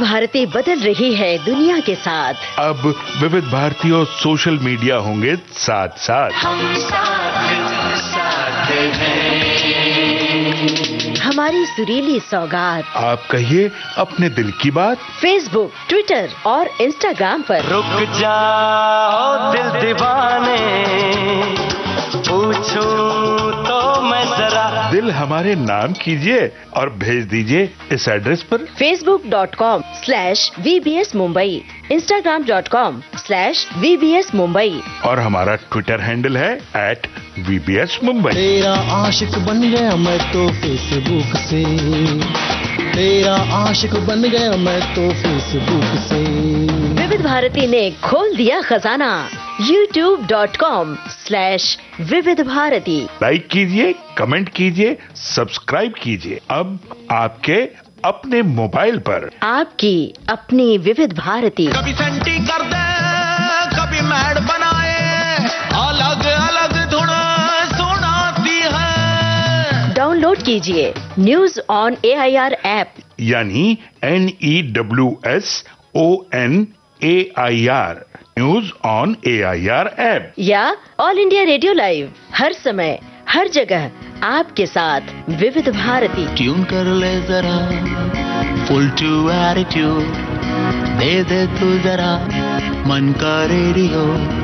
E: भारती बदल रही है दुनिया के साथ।
H: अब विविध भारती और सोशल मीडिया होंगे साथ साथ।
B: हम साथ हैं।
E: हमारी सुरीली सौगात
H: आप कहिए अपने दिल की बात।
E: फेसबुक, ट्विटर और इंस्टाग्राम पर।
B: रुक जाओ दिल दीवाने, पूछूं तो मैं जरा।
H: दिल हमारे नाम कीजिए और भेज दीजिए इस एड्रेस पर।
E: facebook.com/VBS Mumbai, Instagram.com/VBS Mumbai
H: और हमारा ट्विटर हैंडल है @VBS Mumbai।
I: तेरा आशिक बन गया मैं तो फेसबुक से, तेरा आशिक बन गया मैं तो फेसबुक से।
E: विविध भारती ने खोल दिया खजाना। youtube.com/विविध भारती।
H: लाइक कीजिए, कमेंट कीजिए, सब्सक्राइब कीजिए। अब आपके अपने मोबाइल पर
E: आपकी अपनी विविध भारती।
B: कभी सेंटी कर दे, कभी मैड बनाए, अलग अलग धुन सुनाती है।
E: डाउनलोड कीजिए न्यूज ऑन AIR ऐप,
H: यानी NEWSONAIR, news on AIR app,
E: या ऑल इंडिया रेडियो लाइव, हर समय हर जगह आपके साथ विविध भारती।
B: ट्यून कर ले जरा, फुल टू एटीट्यूड दे दे तू जरा, मन का रेडियो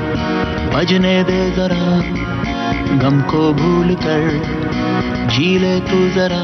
B: बजने दे जरा, गम को भूल कर जी ले तू जरा।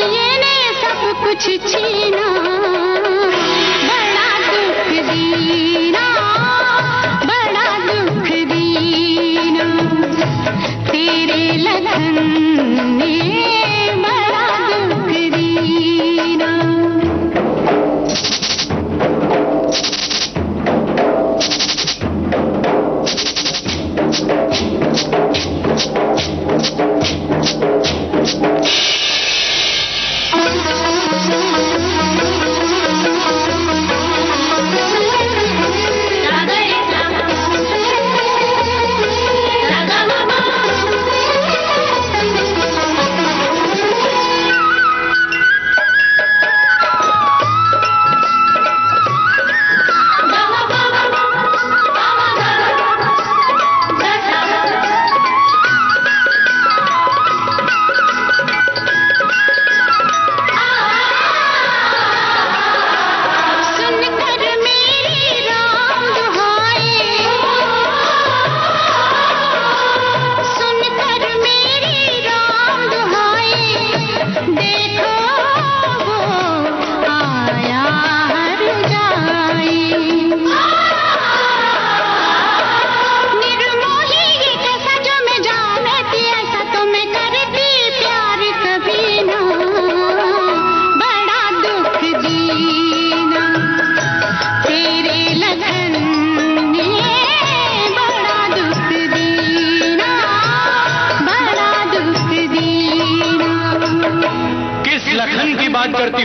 C: कुछ छीना, बड़ा दुख दी।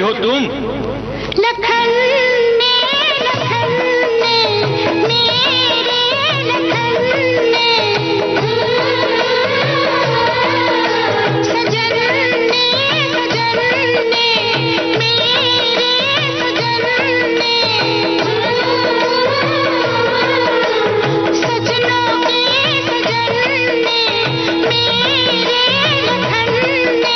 I: हो तुम?
C: लखन ने मेरे लखन ने सजन ने मेरे सजन ने सजनों के सजन ने मेरे लखन ने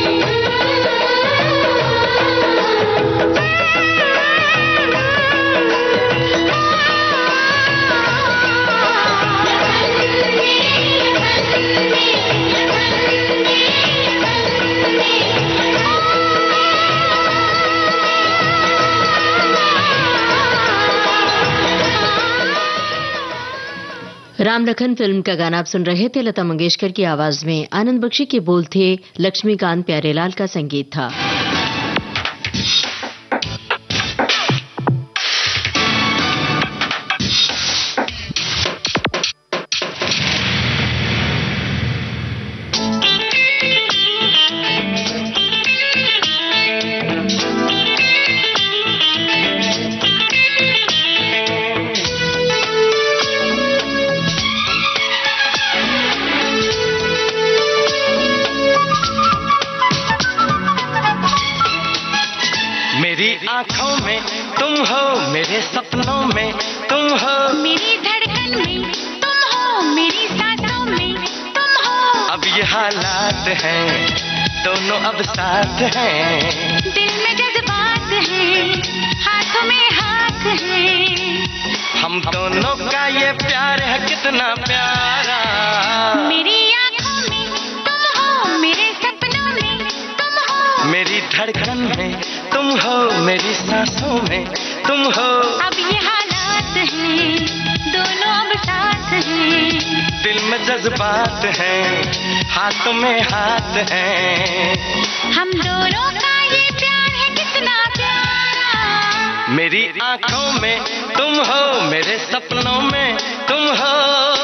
E: राम लखन फिल्म का गाना आप सुन रहे थे। लता मंगेशकर की आवाज में आनंद बख्शी के बोल थे, लक्ष्मीकांत प्यारेलाल का संगीत था।
B: आँखों में तुम हो, मेरे सपनों में तुम हो,
C: मेरी धड़कन में तुम हो, मेरी सांसों में तुम हो।
B: अब ये हालात हैं, दोनों अब साथ हैं,
C: दिल में जज्बात हैं, हाथों में हाथ हैं।
B: हम दोनों का ये प्यार है कितना प्यारा।
C: मेरी आँखों में तुम हो, मेरे सपनों में तुम हो,
B: मेरी धड़कन में तुम हो, मेरी सांसों में तुम हो।
C: अब ये हालात हैं, दोनों अब साथ हैं,
B: दिल में जज्बात हैं, हाथों में हाथ हैं,
C: हम दोनों का ये प्यार है कितना प्यारा।
B: मेरी आँखों में तुम हो, मेरे सपनों में तुम हो।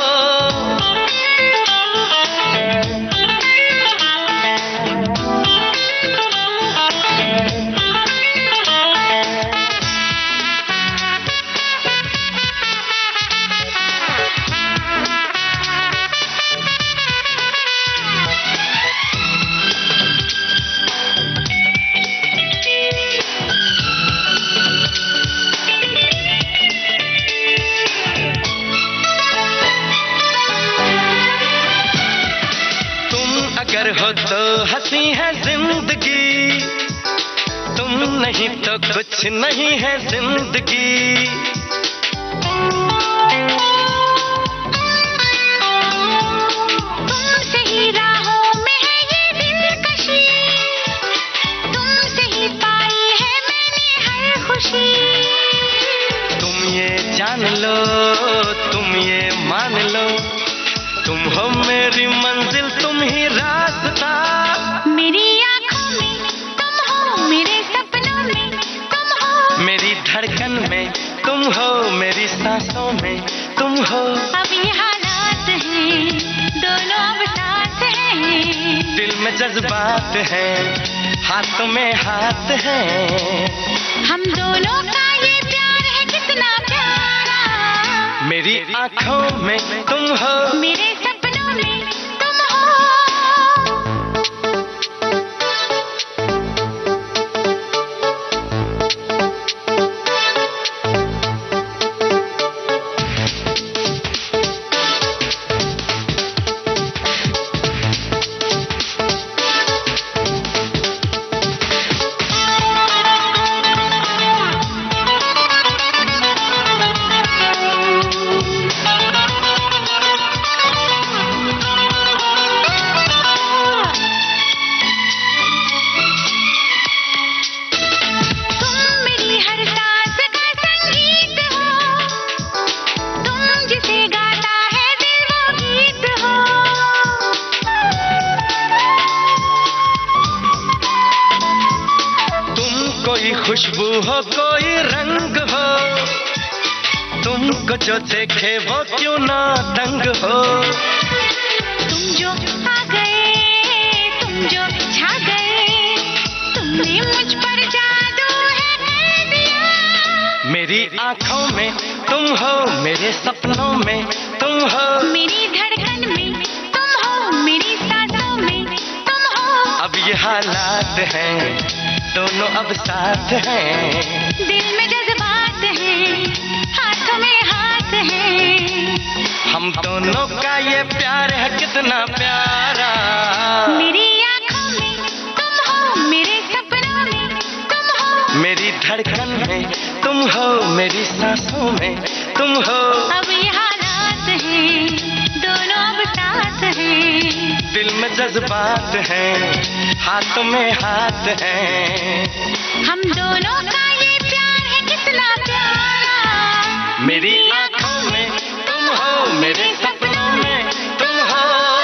B: अगर हो तो हंसी है जिंदगी, तुम नहीं तो कुछ नहीं है जिंदगी।
C: तुमसे ही राहों में है ये दिलकशी, तुमसे ही पाई है मैंने हर खुशी।
B: तुम ये जान लो, तुम ये मान लो, तुम हो मेरी मंजिल, तुम ही रास्ता।
C: मेरी आँखों में तुम हो, मेरे सपनों में तुम हो,
B: मेरी धड़कन में तुम हो, मेरी सांसों में तुम हो।
C: अब ये हालात हैं, दोनों अब साथ हैं,
B: दिल में जज्बात हैं, हाथों में हाथ हैं,
C: हम दोनों का ये प्यार है कितना प्यारा।
B: मेरी आँखों में तुम हो,
C: मेरे सपनों में तुम हो।
B: खुशबू हो कोई रंग हो, तुमको जो देखे वो क्यों ना दंग हो।
C: तुम जो आ गए, तुम जो छा गए, तुमने मुझ पर जा
B: मेरी आंखों में तुम हो, मेरे सपनों में तुम हो,
C: मेरी धड़कन में तुम हो, मेरी सांसों में तुम हो।
B: अब ये हालात हैं, दोनों अब साथ हैं,
C: दिल में जज्बात हैं, हाथों में हाथ हैं।
B: हम दोनों का ये प्यार है कितना प्यारा।
C: मेरी आंखों में तुम हो, मेरे सपनों में तुम हो,
B: मेरी धड़कन में तुम हो, मेरी सांसों में तुम हो।
C: अब ये हालात हैं, दोनों अब साथ हैं,
B: दिल में जज्बात हैं, हाथों में हाथ हैं,
C: हम दोनों का ये प्यार है कितना प्यारा।
B: मेरी आंखों में तुम हो, मेरे सपनों में तुम हो।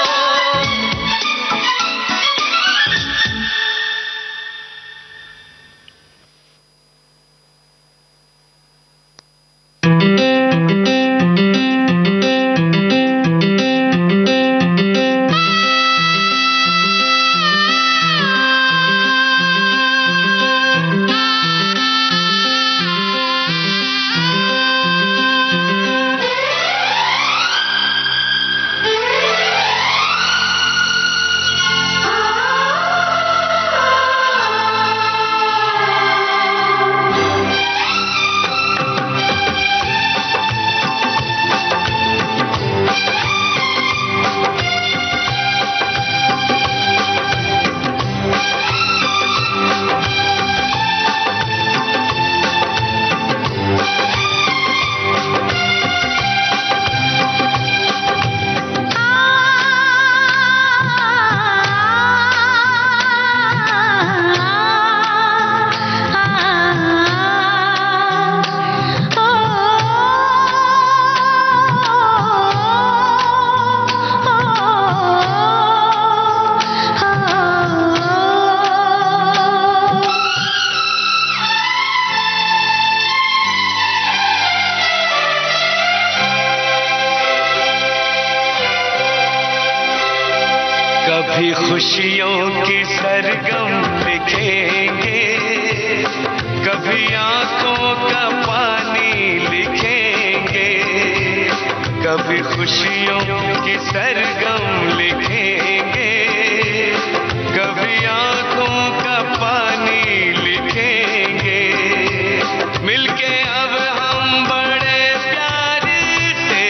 B: कभी खुशियों की सरगम लिखेंगे, कभी आंखों का पानी लिखेंगे, कभी खुशियों की सरगम लिखेंगे, कभी आंखों का पानी लिखेंगे। मिलके अब हम बड़े प्यार से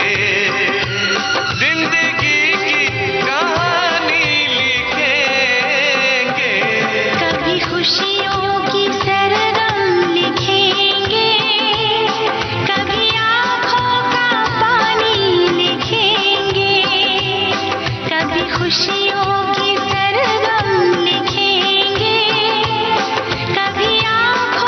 B: जिंदगी की कहानी लिखेंगे।
C: कभी खुशियों की सरगम लिखेंगे, कभी आँखों का पानी लिखेंगे, कभी खुशियों की सरगम लिखेंगे, कभी आँखों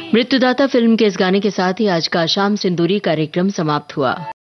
E: मृत्युदाता फिल्म के इस गाने के साथ ही आज का शाम सिंदूरी कार्यक्रम समाप्त हुआ।